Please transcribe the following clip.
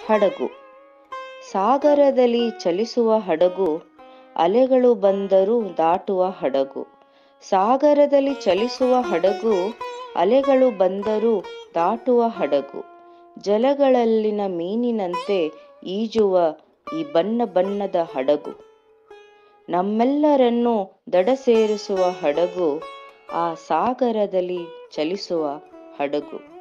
ಹಡಗು. ಸಾಗರದಲ್ಲಿ ಚಲಿಸುವ ಹಡಗು, ಅಲೆಗಳು ಬಂದರೂ ದಾಟುವ ಹಡಗು. ಸಾಗರದಲ್ಲಿ ಚಲಿಸುವ ಹಡಗು, ಅಲೆಗಳು ಬಂದರೂ ದಾಟುವ ಹಡಗು. ಜಲಗಳಲ್ಲಿನ ಮೀನಿನಂತೆ ಈಜುವ ಈ ಬಣ್ಣ ಬಣ್ಣದ ಹಡಗು. ನಮ್ಮೆಲ್ಲರನ್ನೂ ದಡ ಸೇರಿಸುವ ಹಡಗು, ಆ ಸಾಗರದಲ್ಲಿ ಚಲಿಸುವ ಹಡಗು.